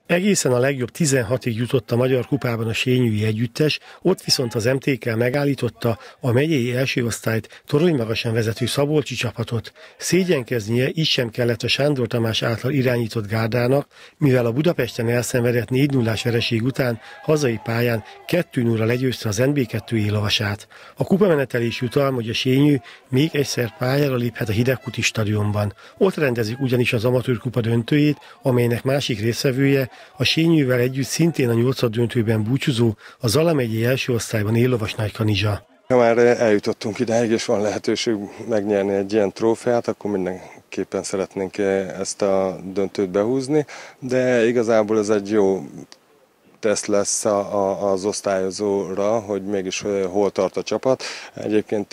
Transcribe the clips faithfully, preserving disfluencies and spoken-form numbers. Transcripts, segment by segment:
Egészen a legjobb tizenhatig jutott a Magyar Kupában a sényői együttes, ott viszont az em té ká megállította a megyei első osztályt toronymagasan vezető szabolcsi csapatot. Szégyenkeznie így sem kellett a Sándor Tamás által irányított gárdának, mivel a Budapesten elszenvedett négy nullás vereség után hazai pályán kettő nullra legyőzte az en bé kettő élovasát. A kupamenetelés jutalma, hogy a sényő még egyszer pályára léphet a Hidegkúti stadionban. Ott rendezik ugyanis az amatőr kupa döntőjét, amelynek másik résztvevője a sényővel együtt szintén a nyolcaddöntőben búcsúzó, a Zala megyei első osztályban élovas Nagykanizsa. Ha már eljutottunk idáig, és van lehetőség megnyerni egy ilyen trófeát, akkor mindenképpen szeretnénk ezt a döntőt behúzni, de igazából ez egy jó teszt lesz az osztályozóra, hogy mégis hol tart a csapat. Egyébként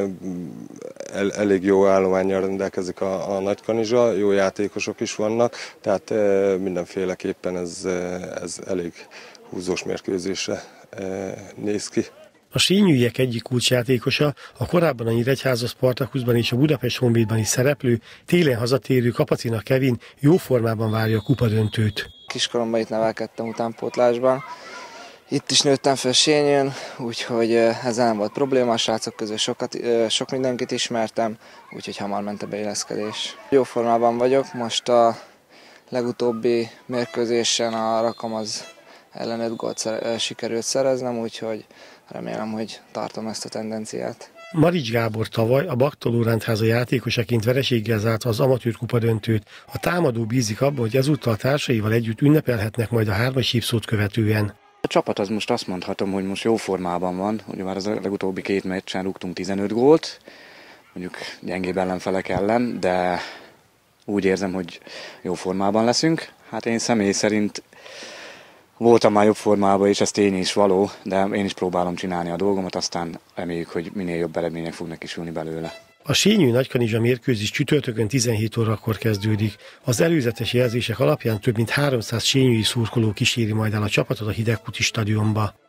el, elég jó állománnyal rendelkezik a, a Nagykanizsa, jó játékosok is vannak, tehát mindenféleképpen ez, ez elég húzós mérkőzésre néz ki. A sényőiek egyik kulcsjátékosa, a korábban a Nyíregyháza Spartakuszban és a Budapest Honvédban is szereplő, télen hazatérő Kapacina Kevin jó formában várja a kupadöntőt. Kiskoromban itt nevelkedtem utánpótlásban. Itt is nőttem fel sényőn, úgyhogy ezzel nem volt probléma, a srácok közül sokat, sok mindenkit ismertem, úgyhogy hamar ment a beilleszkedés. Jó formában vagyok, most a legutóbbi mérkőzésen a Rakamaz ellen öt gólt sikerült szereznem, úgyhogy remélem, hogy tartom ezt a tendenciát. Marics Gábor tavaly a Baktoló rendháza játékosaként vereséggel zárta az amatőr kupa döntőt. A támadó bízik abban, hogy ezúttal társaival együtt ünnepelhetnek majd a hármas hívszót követően. A csapat az most azt mondhatom, hogy most jó formában van. Ugye már az legutóbbi két meccsen rúgtunk tizenöt gólt, mondjuk gyengébb ellenfelek ellen, de úgy érzem, hogy jó formában leszünk. Hát én személy szerint voltam már jobb formában, és ez tény is való, de én is próbálom csinálni a dolgomat, aztán reméljük, hogy minél jobb eredmények fognak kisülni belőle. A sényői Nagykanizsa mérkőzés csütörtökön tizenhét órakor kezdődik. Az előzetes jelzések alapján több mint háromszáz sényői szurkoló kíséri majd el a csapatot a Hidegkúti stadionba.